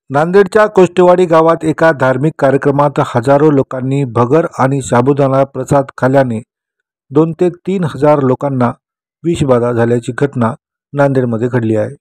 नांदेडच्या कोष्टेवाडी गावात एका धार्मिक कार्यक्रमात हजारो लोकांनी भगर आणि साबुदाणा प्रसाद खाल्ल्याने 2 ते 3 हजार लोकांना विषबाधा झाल्याची घटना नांदेडमध्ये घडली आहे।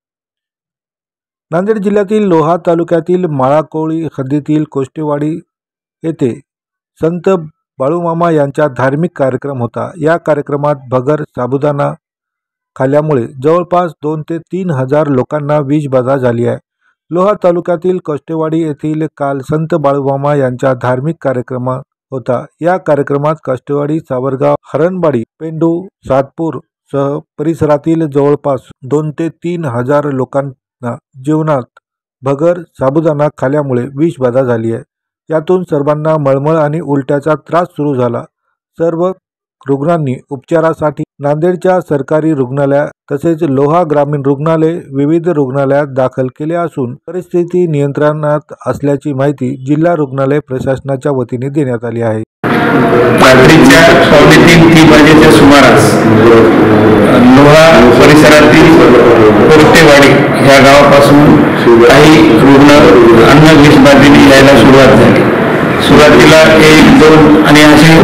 नांदेड जिल्ह्यातील लोहा तालुक्यातील माळाकोळी हद्दीतील कोष्टेवाडी येथे संत बाळूमामा यांचा धार्मिक कार्यक्रम होता। या कार्यक्रमात भगर साबुदाणा खाल्ल्यामुळे जवळपास 2 ते 3 हजार लोकांना विषबाधा झाली आहे। लोहा तालुक्यातील कोष्टेवाडी येथील काल संत बाळूमामा यांचा धार्मिक कार्यक्रम होता। या कार्यक्रमात कोष्टेवाडी, सावरगाव, हरणवाडी, पेंडू, सातपूर सह परिसरातील जवळपास 2 ते 3 हजार लोकांना जेवणात भगर साबुदाणा खाल्ल्यामुळे विषबाधा झाली आहे। यातून सर्वांना मळमळ आणि उलट्याचा त्रास सुरू झाला। सर्व रुग्णांनी उपचारासाठी नांदेडच्या सरकारी रुग्णालय तसेच लोहा ग्रामीण रुग्णालय विविध रुग्णालयात दाखल केले असून परिस्थिती नियंत्रणात असल्याची माहिती जिल्हा रुग्णालय प्रशासनाच्या वतीने देण्यात आली आहे। रात्रीच्या 2:45 वाजेच्या सुमारास लोहा परिसरातील कोष्टेवाडी ह्या गावापासून काही रुग्ण अन्न विषबाधेने यायला सुरुवात झाली। सुरुवातीला 1, 2 आणि असे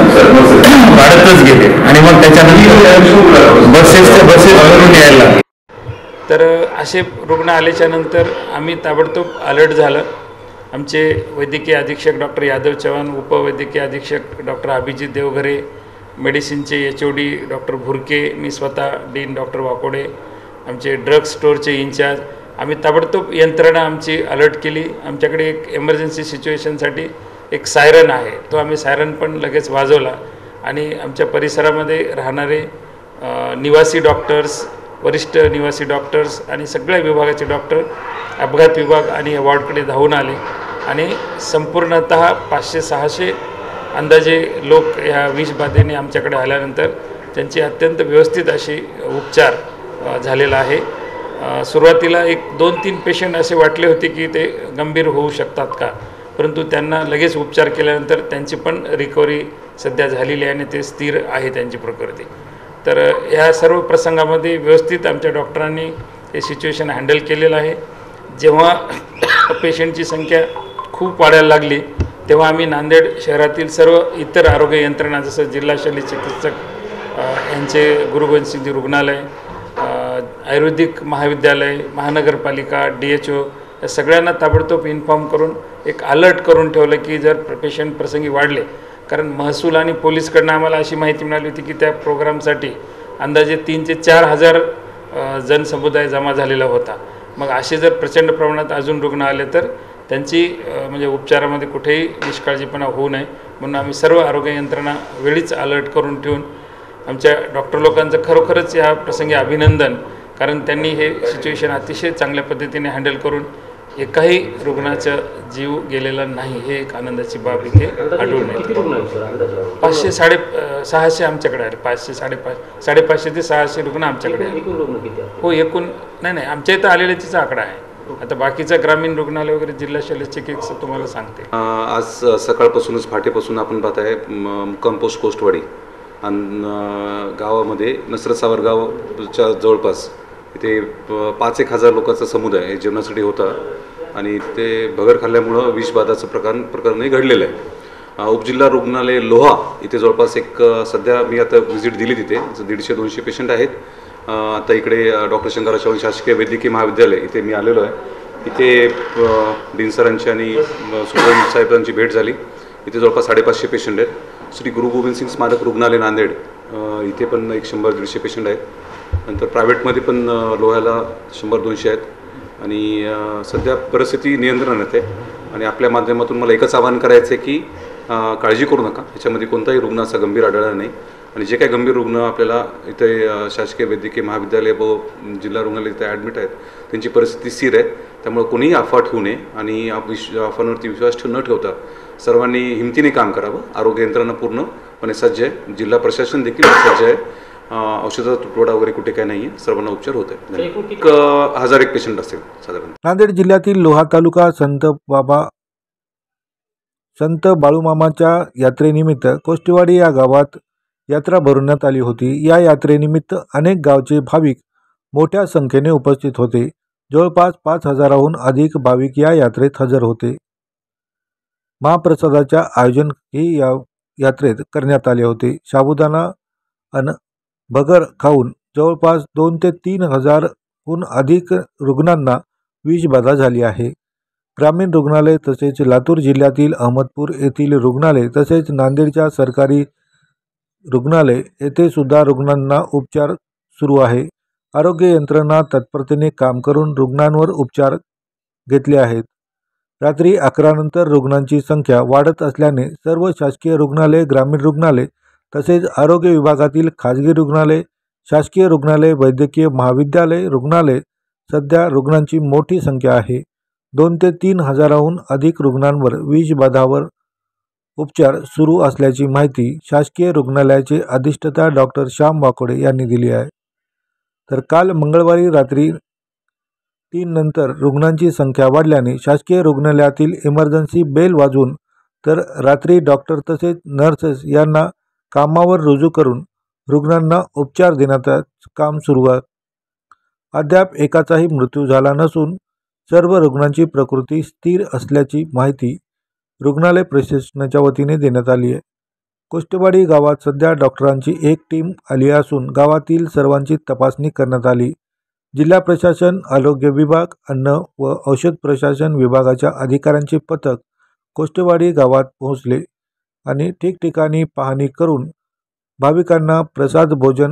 वाढतच गेले आणि मग त्याच्यानंतर बसेस भरून यायला लागले। तर असे रुग्ण आल्याच्या नंतर आम्ही ताबडतोब अलर्ट झालं। आमचे वैद्यकीय अधीक्षक डॉक्टर यादव चव्हाण, उपवैद्यकीय अधीक्षक डॉक्टर अभिजित देवघरे, मेडिसिनचे HOD डॉक्टर भुरके, मी स्वतः डीन डॉक्टर वाकोडे, आमचे ड्रग स्टोअरचे इंचार्ज, आम्ही ताबडतोब यंत्रणा आमची अलर्ट केली। आमच्याकडे एक इमर्जन्सी सिच्युएशनसाठी एक सायरन आहे, तो आम्ही सायरन पण लगेच वाजवला आणि आमच्या परिसरामध्ये राहणारे निवासी डॉक्टर्स, वरिष्ठ निवासी डॉक्टर्स आणि सगळ्या विभागाचे डॉक्टर अपघात विभाग आणि वॉर्डकडे धावून आले आणि संपूर्णतः 500-600 अंदाजे लोक ह्या विषबाधेने आमच्याकडे आल्यानंतर त्यांची अत्यंत व्यवस्थित अशी उपचार झालेला आहे। सुरुवातीला 1-2-3 पेशंट असे वाटले होते की ते गंभीर होऊ शकतात का, परंतु त्यांना लगेच उपचार केल्यानंतर त्यांची पण रिकव्हरी सध्या झालेली आहे आणि ते स्थिर आहे त्यांची प्रकृती। तर ह्या सर्व प्रसंगामध्ये व्यवस्थित आमच्या डॉक्टरांनी हे सिच्युएशन हँडल केलेलं आहे। जेव्हा पेशंटची संख्या खूप वाढायला लागली तेव्हा आम्ही नांदेड शहरातील सर्व इतर आरोग्य यंत्रणा जसं जिल्हा शल्य चिकित्सक यांचे गुरु गोविंदसिंगजी रुग्णालय, आयुर्वेदिक महाविद्यालय, महानगरपालिका, DHO या सगळ्यांना ताबडतोब इन्फॉर्म करून एक अलर्ट करून ठेवलं की जर पेशंट प्रसंगी वाढले, कारण महसूल आणि पोलीसकडनं आम्हाला अशी माहिती मिळाली होती की त्या प्रोग्रामसाठी अंदाजे 3 ते 4 हजार जनसमुदाय जमा झालेला होता। मग असे जर प्रचंड प्रमाणात अजून रुग्ण आले तर त्यांची म्हणजे उपचारामध्ये कुठेही निष्काळजीपणा होऊ नये म्हणून आम्ही सर्व आरोग्य यंत्रणा वेळीच अलर्ट करून ठेवून आमच्या डॉक्टर लोकांचं खरोखरच या प्रसंगी अभिनंदन, कारण त्यांनी हे सिच्युएशन अतिशय चांगल्या पद्धतीने हँडल करून एकाही रुग्णाचा जीव गेलेला नाही, हे एक आनंदाची बाब इथे आढळून येते। 500-600 आमच्याकडे आहे, 500-550 ते 600 रुग्ण आमच्याकडे आहे। हो, एकूण नाही आमच्या इथं आलेल्याचा आकडा आहे। आता बाकीचा ग्रामीण रुग्णालय वगैरे जिल्हा शल्य चिकित्सक तुम्हाला सांगते। आज सकाळपासूनच फाटेपासून आपण पाहत आहे कंपोस्ट कोष्टवाडी आणि गावामध्ये नसरत सावरगावच्या जवळपास इथे 5-1 हजार लोकांचा समुदाय जेवणासाठी होता आणि ते भगर खाल्ल्यामुळं विषबाधाचं प्रकरणही घडलेलं आहे। उपजिल्हा रुग्णालय लोहा इथे जवळपास सध्या मी आता व्हिजिट दिली, तिथे 150-200 पेशंट आहेत। आता इकडे डॉक्टर शंकरराव चव्हाण शासकीय वैद्यकीय महाविद्यालय इथे मी आलेलो आहे। इथे डीन सरांची आणि सुप्रिटेंडेंट साहेबांची भेट झाली। इथे जवळपास 550 पेशंट आहेत। श्री गुरु गोविंद सिंग स्मारक रुग्णालय नांदेड इथे पण 100-150 पेशंट आहेत। नंतर प्रायव्हेटमध्ये पण लोह्याला 100-200 आहेत आणि सध्या परिस्थिती नियंत्रणात आहे आणि आपल्या माध्यमातून मला एकच आवाहन करायचं आहे की काळजी करू नका, याच्यामध्ये कोणताही रुग्ण असा गंभीर आढळला नाही आणि जे काही गंभीर रुग्ण आपल्याला इथे शासकीय वैद्यकीय महाविद्यालय व जिल्हा रुग्णालय इथे ॲडमिट आहेत त्यांची परिस्थिती स्थिर आहे। त्यामुळे कोणीही अफवा ठेवू नये आणि अफवांवरती विश्वास न ठेवता सर्वांनी हिमतीने काम करावं। आरोग्य यंत्रणा पूर्णपणे सज्ज आहे, जिल्हा प्रशासन देखील सज्ज आहे, औषधाचा तुटवडा वगैरे कुठे काय नाही आहे, सर्वांना उपचार होत आहे। 1001 पेशंट असेल साधारण। नांदेड जिल्ह्यातील लोहा तालुका संत बाळूमामाच्या यात्रेनिमित्त कोष्टेवाडी या गावात यात्रा भरवण्यात आली होती। या यात्रेनिमित्त अनेक गावचे भाविक मोठ्या संख्येने उपस्थित होते। जवळपास 5,000हून अधिक भाविक या यात्रेत हजर होते. महाप्रसादाच्या आयोजनही या यात्रेत करण्यात आले होते. साबुदाणा अन भगर खाऊन जवळपास 2 ते 3 हजारहून अधिक रुग्णांना विषबाधा झाली आहे. ग्रामीण रुग्णालय तसेच लातूर जिल्ह्यातील अहमदपूर येथील रुग्णालय तसेच नांदेडच्या सरकारी रुग्णालय येथे सुद्धा रुग्णांना उपचार सुरू आहे. आरोग्य यंत्रणा तत्परतेने काम करून रुग्णांवर उपचार घेतले आहेत. रात्री 11 नंतर रुग्णांची संख्या वाढत असल्याने सर्व शासकीय रुग्णालय, ग्रामीण रुग्णालय तसेच आरोग्य विभागातील खाजगी रुग्णालय, शासकीय रुग्णालय, वैद्यकीय महाविद्यालय रुग्णालय सध्या रुग्णांची मोठी संख्या आहे. 2 ते 3 हजाराहून अधिक रुग्णांवर विषबाधावर उपचार सुरू असल्याची माहिती शासकीय रुग्णालयाचे अधिष्ठाता डॉक्टर श्याम वाकोडे यांनी दिली आहे. तर काल मंगळवारी रात्री 3 नंतर रुग्णांची संख्या वाढल्याने शासकीय रुग्णालयातील इमर्जन्सी बेल वाजवून तर रात्री डॉक्टर तसेच नर्सेस यांना कामावर रुजू करून रुग्णांना उपचार देण्याचं काम सुरू आहे. अद्याप एकाचाही मृत्यू झाला नसून सर्व रुग्णांची प्रकृती स्थिर असल्याची माहिती रुग्णालय प्रशासनाच्या वतीने देण्यात आली आहे. कोष्टेवाडी गावात सध्या डॉक्टरांची एक टीम आली असून गावातील सर्वांची तपासणी करण्यात आली. जिल्हा प्रशासन, आरोग्य विभाग, अन्न व औषध प्रशासन विभागाच्या अधिकाऱ्यांचे पथक कोष्टेवाडी गावात पोहोचले आणि ठिकठिकाणी पाहणी करून भाविकांना प्रसाद भोजन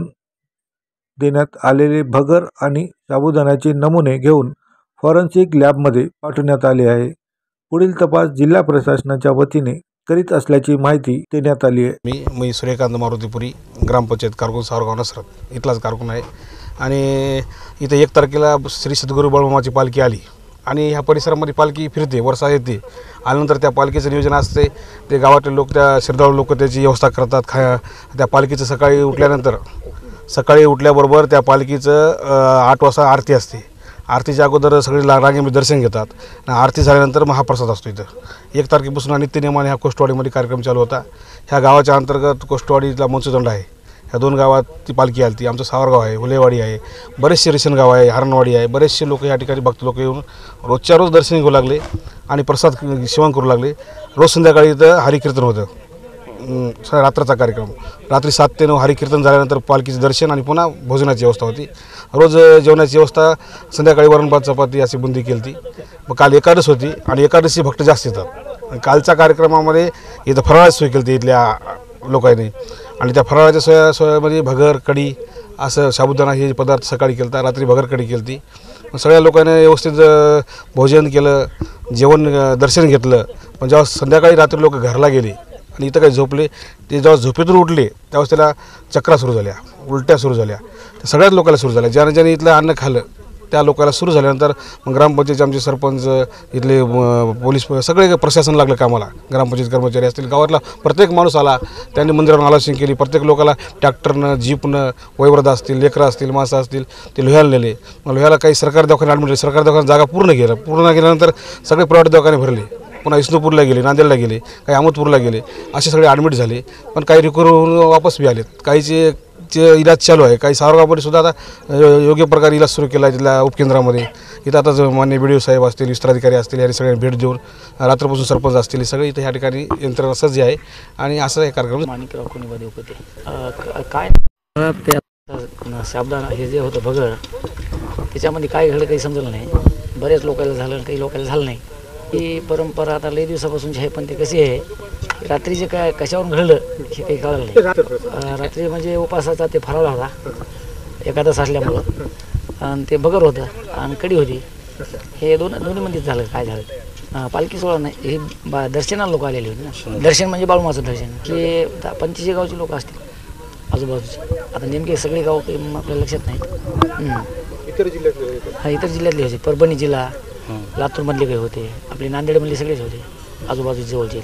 देण्यात आलेले भगर आणि साबुदाण्याचे नमुने घेऊन फॉरेन्सिक लॅबमध्ये पाठवण्यात आले आहे. पुढील तपास जिल्हा प्रशासनाच्या वतीने करीत असल्याची माहिती देण्यात आली आहे. मी सूर्यकांत मारुतीपुरी, ग्रामपंचायत कारकून सावरगाव नसरत इथलाच कारकून आहे. आणि इथे 1 तारखेला श्री सद्गुरू बाळूमामाची पालखी आली आणि ह्या परिसरामध्ये पालखी फिरते, वर्षा येते. आल्यानंतर त्या पालखीचं नियोजन असते. ते गावातले लोक, त्या श्रद्धाळू लोक त्याची व्यवस्था करतात. त्या पालखीचं सकाळी उठल्याबरोबर त्या पालखीचं 8 वाजता आरती असते. आरतीच्या अगोदर सगळे रांगेमध्ये दर्शन घेतात. आरती झाल्यानंतर महाप्रसाद असतो. इथं 1 तारखेपासून नित्यनेमाने ह्या कोष्टवाडीमध्ये कार्यक्रम चालू होता. ह्या गावाच्या अंतर्गत कोष्टवाडीला मनसुदंड आहे. ह्या 2 गावात ती पालखी आली. आमचं सावरगाव आहे, हुलेवाडी आहे, बरेचसे रेशनगाव आहे, हरणवाडी आहे. बरेचसे लोक या ठिकाणी भक्त लोक येऊन रोजच्या रोज दर्शन घेऊ लागले आणि प्रसाद सेवन करू लागले. रोज संध्याकाळी इथं हरिकीर्तन होतं. रात्राचा कार्यक्रम रात्री 7 ते 9 हरिकीर्तन झाल्यानंतर पालखीचं दर्शन आणि पुन्हा भोजनाची व्यवस्था होती. रोज जेवणाची व्यवस्था संध्याकाळी वरण भात चपाती अशी बुंदी केली होती. मग काल एकादश होती आणि एकादशी भक्त जास्त येतात. कालच्या कार्यक्रमामध्ये इथं फराळाची सोय केली होती इथल्या लोकांनी आणि त्या फराळाच्या सोयामध्ये भगर, कढी असं साबुदाणा हे पदार्थ सकाळी केला होता. रात्री भगर कढी केली होती. सगळ्या लोकांनी व्यवस्थित भोजन केलं, जेवण दर्शन घेतलं. पण जेव्हा संध्याकाळी रात्री लोक घरला गेले आणि इथं काही झोपले, ते जेव्हा झोपेतून उठले त्यावेळेस त्याला चक्रा सुरू झाल्या, उलट्या सुरू झाल्या. त्या सगळ्याच लोकांना सुरू झाल्या. ज्याने इथलं अन्न खाल्लं त्या लोकांना सुरू झाल्यानंतर मग ग्रामपंचायतचे आमचे सरपंच, इथले पोलीस, सगळे प्रशासन लागलं कामाला. ग्रामपंचायत कर्मचारी असतील, गावातला प्रत्येक माणूस आला. त्यांनी मंदिरावर आलोचना केली. प्रत्येक लोकाला ट्रॅक्टरनं, जीपनं, वयोवृद्ध असतील, लेकरं असतील, माणसं असतील, ते लोह्याला नेले. मग लोह्याला काही सरकारी दवाखाने ॲडमिट केले. सरकारी दवाखान्यात जागा पूर्ण गेल्यानंतर सगळे प्रायव्हेट दवाखाने भरले. पुन्हा विष्णुपूरला गेले, नांदेडला गेले, काही अहमदपूरला गेले, असे सगळे ॲडमिट झाले. पण काही रिकवर होऊन वापस बी आलेत. काहीचे इलाज चालू आहे. काही सावरगावमध्ये सुद्धा आता योग्य प्रकारे इलाज सुरू केला आहे तिथल्या उपकेंद्रामध्ये. इथं आता मान्य BDO साहेब असतील, विस्ताराधिकारी असतील, यांनी सगळ्यांनी भेट देऊन रात्रपासून सरपंच असतील, सगळे इथं ह्या ठिकाणी यंत्रणा सज्ज आहे आणि असं हे कार्यक्रम. माणिकराव कोणीवादी होते काय ते साबुदाणा हे जे होतं भगर, त्याच्यामध्ये काय घडलं काही समजलं नाही. बऱ्याच लोकांना झालं, काही लोकांना झालं नाही. ही परंपरा आता लई दिवसापासूनची आहे. पण ते कशी आहे, रात्रीचे काय कशावरून घडलं हे काही कळलं नाही. रात्री म्हणजे उपासाचा ते फराळ होता एकादश असल्यामुळं, आणि ते भगर होतं आणि कढी होती. हे दोन्ही मंदिर झालं. काय झालं, पालखी सोहळा नाही, हे दर्शनाला लोक आलेले होते ना. दर्शन म्हणजे बाळूमाचं दर्शन. की 25 गावचे लोक असतील आजूबाजूचे. आता नेमके सगळे गाव काही आपल्याला लक्षात नाही. इतर जिल्ह्यातले इतर जिल्ह्यातले होते. परभणी जिल्हा, लातूरमधले काही होते, आपले नांदेडमधले सगळेच होते, आजूबाजूचे जवळचे.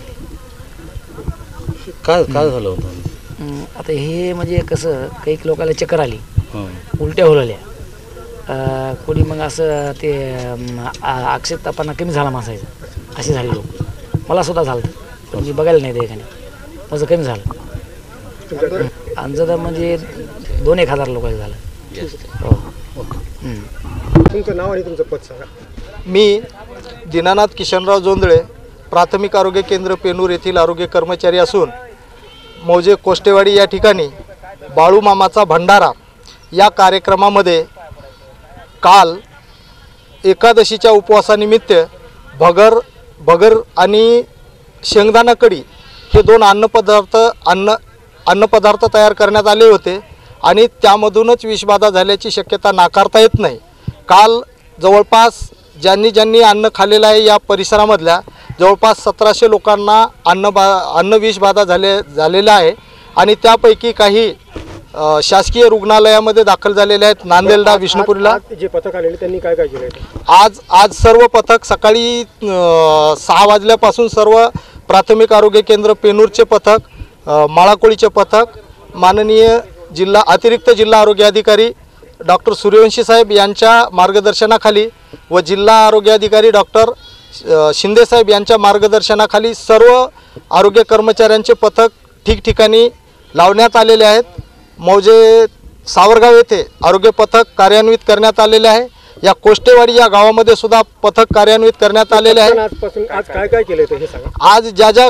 काय झालं होतं आता हे म्हणजे कसं, काही लोकांना चक्कर आली, उलट्या होल्या, कोणी मग असं ते आक्षेपतापांना कमी झाला माणसायचा, असे झाले लोक. मला सुद्धा झालं, म्हणजे बघायला नाही त्या एकाने, माझं कमी झालं. अंजदा म्हणजे 2-1 हजार लोकांचं झालं. हो. तुमचं नाव आणि तुमचं पद सांगा. मी दीनानाथ किशनराव जोंधळे, प्राथमिक आरोग्य केंद्र पेनूर येथील आरोग्य कर्मचारी असून मौजे कोष्टेवाडी या ठिकाणी बाळूमामाचा भंडारा या कार्यक्रमामध्ये काल एकादशीच्या उपवासानिमित्त भगर आणि शेंगदाणा कढी हे 2 अन्नपदार्थ तयार करण्यात आले होते आणि त्यामधूनच विषबाधा झाल्याची शक्यता नाकारता येत नाही. काल जवळपास ज्यांनी अन्न खाल्लेलं आहे या परिसरामधल्या जवळपास 1700 लोकांना अन्न विषबाधा झालेलं आहे आणि त्यापैकी काही शासकीय रुग्णालयामध्ये दाखल झालेले आहेत. नांदेडला, विष्णुपुरीला जे पथक आलेले त्यांनी काय काय केलं? आज सर्व पथक सकाळी 6 वाजल्यापासून सर्व प्राथमिक आरोग्य केंद्र पेनूरचे पथक, माळाकोळीचे पथक, माननीय अतिरिक्त जिल्हा आरोग्य अधिकारी डॉक्टर सूर्यवंशी साहेब यांच्या मार्गदर्शनाखाली व जिल्हा आरोग्य अधिकारी डॉक्टर शिंदे साहेब यांच्या मार्गदर्शनाखाली सर्व आरोग्य कर्मचाऱ्यांचे पथक ठिकठिकाणी लावण्यात आलेले आहेत. मौजे सावरगाव येथे आरोग्य पथक कार्यान्वित करण्यात आलेले आहे. या कोष्टेवाडी या गावामध्ये सुद्धा पथक कार्यान्वित करण्यात आलेले आहे. आज काय काय केलं ते हे सांगा. आज ज्या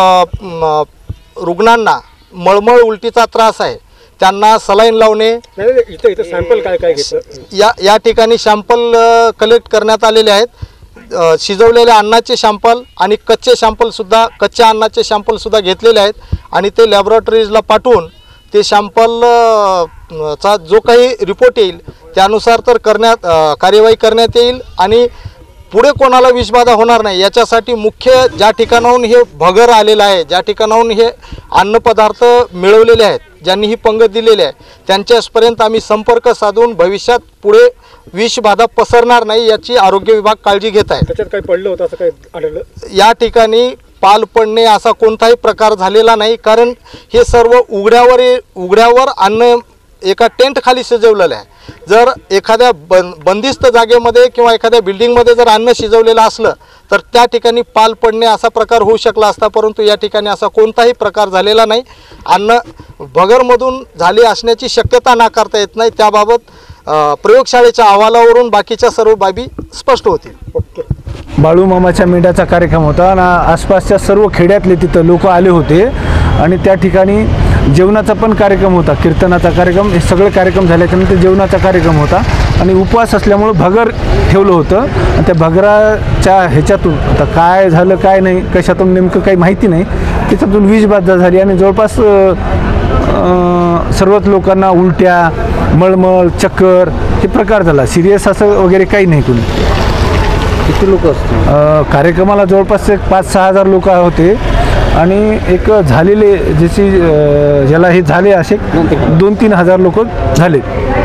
रुग्णांना मळमळ उलटीचा त्रास आहे त्यांना सलाईन लावणे, इथं सॅम्पल काय काय घेतलं या ठिकाणी सॅम्पल कलेक्ट करण्यात आलेले आहेत. शिजवलेल्या अन्नाचे सॅम्पल आणि कच्च्या अन्नाचे सॅम्पलसुद्धा घेतलेले आहेत आणि ते लॅबोरेटरीजला पाठवून ते सॅम्पलचा जो काही रिपोर्ट येईल त्यानुसार तर कार्यवाही करण्यात येईल आणि पुढे कोणाला विषबाधा होणार नाही याच्यासाठी मुख्य ज्या ठिकाणाहून हे भगर आलेलं आहे, ज्या ठिकाणाहून हे अन्नपदार्थ मिळवलेले आहेत, ज्यांनी ही पंगत दिलेली आहे त्यांच्यापर्यंत आम्ही संपर्क साधून भविष्यात पुढे विषबाधा पसरणार नाही याची आरोग्य विभाग काळजी घेत आहे. त्याच्यात काही पडलं होतं असं काही आढळलं? या ठिकाणी पाल पडणे असा कोणताही प्रकार झालेला नाही, कारण हे सर्व उघड्यावर अन्न एका टेंट खाली शिजवलेलं आहे. जर एखाद्या बंदिस्त जागेमध्ये किंवा एखाद्या बिल्डिंगमध्ये जर अन्न शिजवलेलं असलं तर त्या ठिकाणी पाल पडणे असा प्रकार होऊ शकला असता, परंतु या ठिकाणी असा कोणताही प्रकार झालेला नाही. अन्न भगरमधून झाले असण्याची शक्यता नाकारता येत नाही. त्याबाबत प्रयोगशाळेच्या अहवालावरून बाकीच्या सर्व बाबी स्पष्ट होतील. बाळूमामाच्या मेंढ्याचा कार्यक्रम होता आणि आसपासच्या सर्व खेड्यातले तिथं लोक आले होते आणि त्या ठिकाणी जेवणाचा पण कार्यक्रम होता, कीर्तनाचा कार्यक्रम, हे सगळे कार्यक्रम झाल्याच्यानंतर जेवणाचा कार्यक्रम होता आणि उपवास असल्यामुळं भगर ठेवलं होतं आणि त्या भगराच्या ह्याच्यातून आता काय झालं काय नाही कशातून नेमकं काही माहिती नाही, त्याच्यातून विषबाधा झाली आणि जवळपास सर्वच लोकांना उलट्या, मळमळ, चक्कर हे प्रकार झाला. सिरियस असं वगैरे काही नाही कोणी. किती लोक असतील कार्यक्रमाला? जवळपास 5-6 हजार लोक होते आणि एक झालेले ज्याला हे झाले असे 2-3 हजार लोक झाले.